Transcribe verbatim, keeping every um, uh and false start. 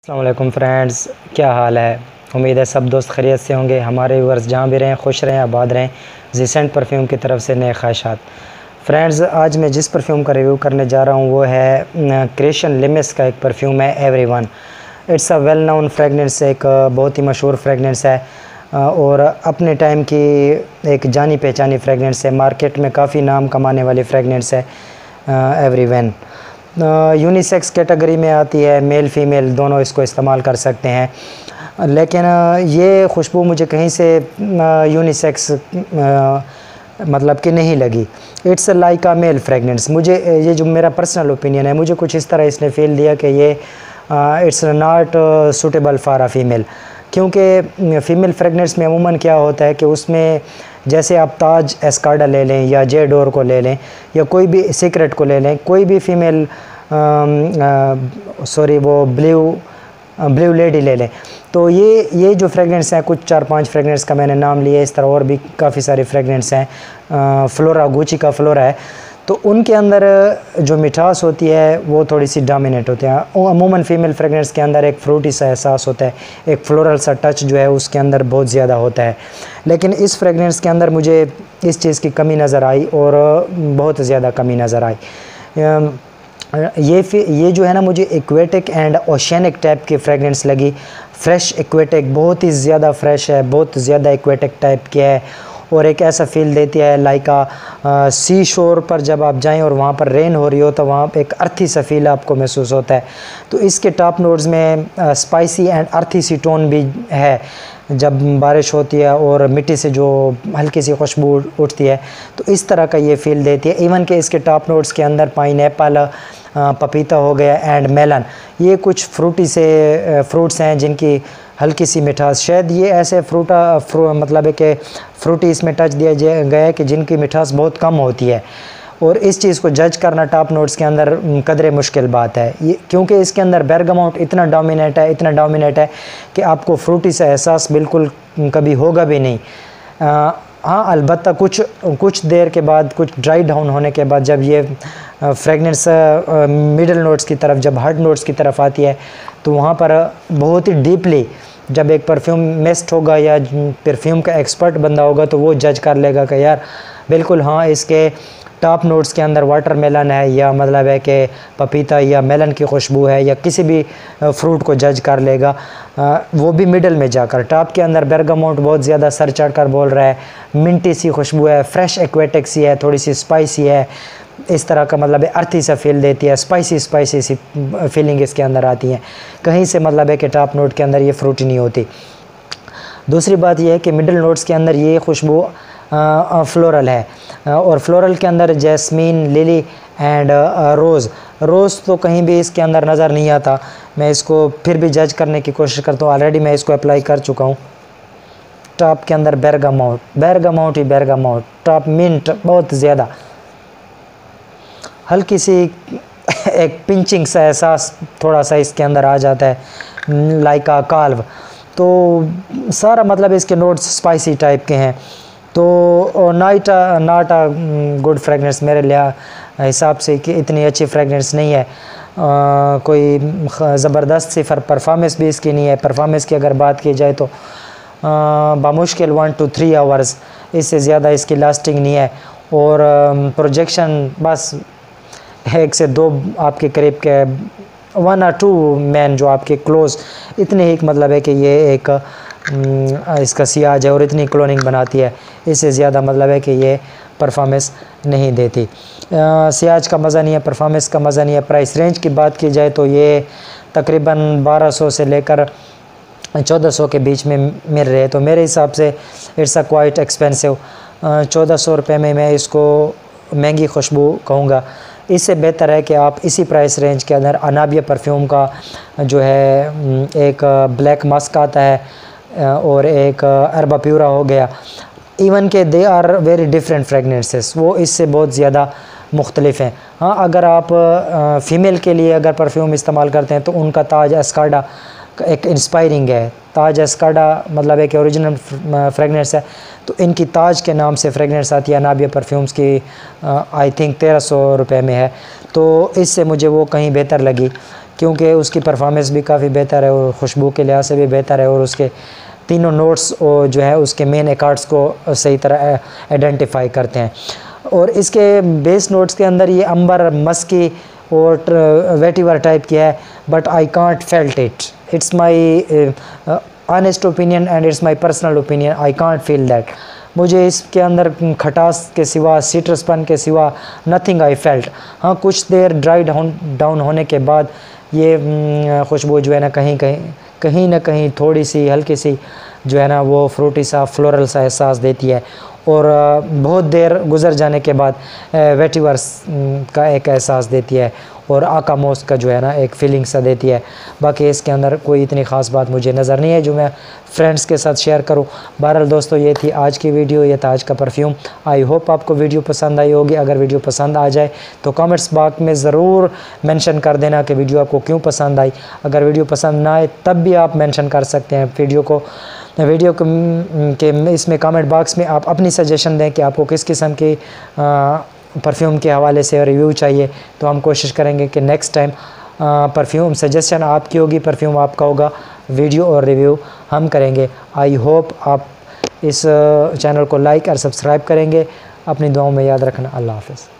अस्सलाम वालेकुम फ्रेंड्स, क्या हाल है। उम्मीद है सब दोस्त खैरियत से होंगे। हमारे व्यूअर्स जहाँ भी रहें खुश रहें, आबाद रहें। ज़िसेंट परफ्यूम की तरफ से नए ख्वाहिशात। फ्रेंड्स, आज मैं जिस परफ्यूम का रिव्यू करने जा रहा हूँ वो है क्रिश्चियन लिमिस का एक परफ्यूम है, everyone. It's a well known fragrance, एक बहुत ही मशहूर फ्रेगनेंस है और अपने टाइम की एक जानी पहचानी फ्रेगनेंस है। मार्केट में काफ़ी नाम कमाने वाली फ्रेगनेंस है एवरीवन। यूनिसेक्स कैटेगरी में आती है, मेल फीमेल दोनों इसको इस्तेमाल कर सकते हैं। लेकिन ये खुशबू मुझे कहीं से यूनिसेक्स मतलब कि नहीं लगी। It's like a male fragrance. मुझे ये जो मेरा पर्सनल ओपिनियन है, मुझे कुछ इस तरह इसने फील दिया कि ये it's not suitable for a female. क्योंकि फ़ीमेल फ्रेगनेंस में अमूमन क्या होता है कि उसमें जैसे आप ताज एस्कार्डा ले लें या जे डोर को ले लें या कोई भी सीक्रेट को ले लें, कोई भी फ़ीमेल सॉरी वो ब्लू ब्लू लेडी ले लें, तो ये ये जो फ्रेगनेंस हैं, कुछ चार पांच फ्रेगनेंस का मैंने नाम लिया, इस तरह और भी काफ़ी सारे फ्रेगनेंस हैं। फ्लोरा, गुची का फ्लोरा है, तो उनके अंदर जो मिठास होती है वो थोड़ी सी डोमिनेट होते हैं। अमूमन फ़ीमेल फ्रेगनेंस के अंदर एक फ्रूटी सा एहसास होता है, एक फ्लोरल सा टच जो है उसके अंदर बहुत ज़्यादा होता है। लेकिन इस फ्रेगनेंस के अंदर मुझे इस चीज़ की कमी नज़र आई और बहुत ज़्यादा कमी नज़र आई। ये ये जो है ना, मुझे एक्वेटिक एंड ओशियनिक टाइप की फ्रेगनेंस लगी। फ्रेश एक्वेटिक, बहुत ही ज़्यादा फ्रेश है, बहुत ज़्यादा एक्वेटिक टाइप की है और एक ऐसा फील देती है लाइक आ सी शोर पर जब आप जाएं और वहाँ पर रेन हो रही हो तो वहाँ पे एक अर्थी सा फील आपको महसूस होता है। तो इसके टॉप नोट्स में स्पाइसी एंड अर्थी सी टोन भी है। जब बारिश होती है और मिट्टी से जो हल्की सी खुशबू उठती है तो इस तरह का ये फील देती है। इवन के इसके टॉप नोट्स के अंदर पाइनएप्पल, पपीता हो गया एंड मेलन, ये कुछ फ्रूटी से फ्रूट्स हैं जिनकी हल्की सी मिठास, शायद ये ऐसे फ्रूटा फ्रू, मतलब है कि फ्रूटी इसमें टच दिया गया है कि जिनकी मिठास बहुत कम होती है। और इस चीज़ को जज करना टॉप नोट्स के अंदर कदरे मुश्किल बात है, ये क्योंकि इसके अंदर बेरगामोट इतना डोमिनेट है, इतना डोमिनेट है कि आपको फ्रूटी सा एहसास बिल्कुल कभी होगा भी नहीं। आ, हाँ, अलबत्ता कुछ कुछ देर के बाद, कुछ ड्राई डाउन होने के बाद जब ये फ्रेगनेंस मिडल नोट्स की तरफ, जब हार्ड नोट्स की तरफ आती है तो वहाँ पर बहुत ही डीपली जब एक परफ्यूम मिस्ट होगा या परफ्यूम का एक्सपर्ट बंदा होगा तो वो जज कर लेगा कि यार बिल्कुल हाँ, इसके टॉप नोट्स के अंदर वाटरमेलन है या मतलब है कि पपीता या मेलन की खुशबू है या किसी भी फ्रूट को जज कर लेगा। वो भी मिडल में जाकर टॉप के अंदर बेरगामोट बहुत ज़्यादा सर चढ़ कर बोल रहा है, मिंटी सी खुशबू है, फ्रेश एक्वेटिक सी है, थोड़ी सी स्पाइसी है, इस तरह का मतलब है अर्थी सा फील देती है, स्पाइसी स्पाइसी सी फीलिंग इसके अंदर आती है। कहीं से मतलब है कि टॉप नोट के अंदर ये फ्रूटी नहीं होती। दूसरी बात यह है कि मिडल नोट्स के अंदर ये खुशबू फ्लोरल है और फ्लोरल के अंदर jasmine, lily and rose rose तो कहीं भी इसके अंदर नज़र नहीं आता। मैं इसको फिर भी जज करने की कोशिश करता हूँ, ऑलरेडी मैं इसको अप्लाई कर चुका हूँ। टॉप के अंदर बेरगामोट, बेरगामोट ही बेरगामोट, टॉप मिंट बहुत ज़्यादा, हल्की सी एक पिंचिंग सा एहसास थोड़ा सा इसके अंदर आ जाता है लाइक आ काल्व। तो सारा मतलब इसके नोट्स स्पाइसी टाइप के हैं। तो night not a good fragrance मेरे लिए हिसाब से कि इतनी अच्छी फ्रेगनेंस नहीं है। आ, कोई ज़बरदस्त सी परफॉर्मेंस भी इसकी नहीं है। परफॉर्मेंस की अगर बात की जाए तो बामुश्किल वन टू थ्री आवर्स, इससे ज़्यादा इसकी लास्टिंग नहीं है। और प्रोजेक्शन बस एक से दो आपके करीब के वन और टू मैन जो आपके क्लोज, इतने ही मतलब है कि ये एक इसका सियाज है और इतनी क्लोनिंग बनाती है, इससे ज़्यादा मतलब है कि ये परफॉर्मेंस नहीं देती। सियाज का मज़ा नहीं है, परफॉर्मेंस का मज़ा नहीं है। प्राइस रेंज की बात की जाए तो ये तकरीबन बारह सौ से लेकर चौदह सौ के बीच में मिल रहे हैं, तो मेरे हिसाब से इट्स अ क्वाइट एक्सपेंसिव। चौदह सौ रुपये में मैं इसको महंगी खुशबू कहूँगा। इससे बेहतर है कि आप इसी प्राइस रेंज के अंदर अनाबिया परफ्यूम का जो है एक ब्लैक मस्क आता है और एक अरबा प्यूरा हो गया, इवन के they are very different fragrances, वो इससे बहुत ज़्यादा मुख्तलिफ हैं। हाँ, अगर आप फ़ीमेल के लिए अगर परफ्यूम इस्तेमाल करते हैं तो उनका ताज एस्कार्डा एक इंस्पायरिंग है। ताज एस्कार्डा मतलब एक ओरिजिनल फ्रेगनेंस है, तो इनकी ताज के नाम से फ्रेगनेंस आती है अनाबिया परफ्यूम्स की, आई थिंक तेरह सौ रुपये में है। तो इससे मुझे वो कहीं बेहतर लगी। क्योंकि उसकी परफॉर्मेंस भी काफ़ी बेहतर है और खुशबू के लिहाज से भी बेहतर है और उसके तीनों नोट्स जो है उसके मेन अकॉर्ड्स को सही तरह आइडेंटिफाई करते हैं। और इसके बेस नोट्स के अंदर ये अंबर, मस्की और वेटिवर टाइप की है, but I can't felt it, it's my honest opinion and it's my personal opinion, I can't feel that. मुझे इसके अंदर खटास के सिवा, सिट्रसपन के सिवा नथिंग आई फेल्ट। हाँ, कुछ देर ड्राई डाउन डाउन होने के बाद ये खुशबू जो है ना कहीं कहीं कहीं ना कहीं थोड़ी सी हल्की सी जो है ना वो फ्रूटी सा, फ्लोरल सा एहसास देती है और बहुत देर गुज़र जाने के बाद वेटिवर्स का एक एहसास देती है और आकामोस का जो है ना एक फीलिंग सा देती है। बाकी इसके अंदर कोई इतनी ख़ास बात मुझे नज़र नहीं है जो मैं फ्रेंड्स के साथ शेयर करूं। बहरहाल दोस्तों, ये थी आज की वीडियो, ये था आज का परफ्यूम। आई होप आपको वीडियो पसंद आई होगी। अगर वीडियो पसंद आ जाए तो कमेंट्स बॉक्स में ज़रूर मेंशन कर देना कि वीडियो आपको क्यों पसंद आई। अगर वीडियो पसंद ना आए तब भी आप मेंशन कर सकते हैं वीडियो को वीडियो के इसमें कमेंट बॉक्स में आप अपनी सजेशन दें कि आपको किस किस्म की परफ्यूम के हवाले से रिव्यू चाहिए, तो हम कोशिश करेंगे कि नेक्स्ट टाइम परफ्यूम सजेशन आपकी होगी, परफ्यूम आपका होगा, वीडियो और रिव्यू हम करेंगे। आई होप आप इस चैनल को लाइक और सब्सक्राइब करेंगे। अपनी दुआओं में याद रखना। अल्लाह हाफ़िज़।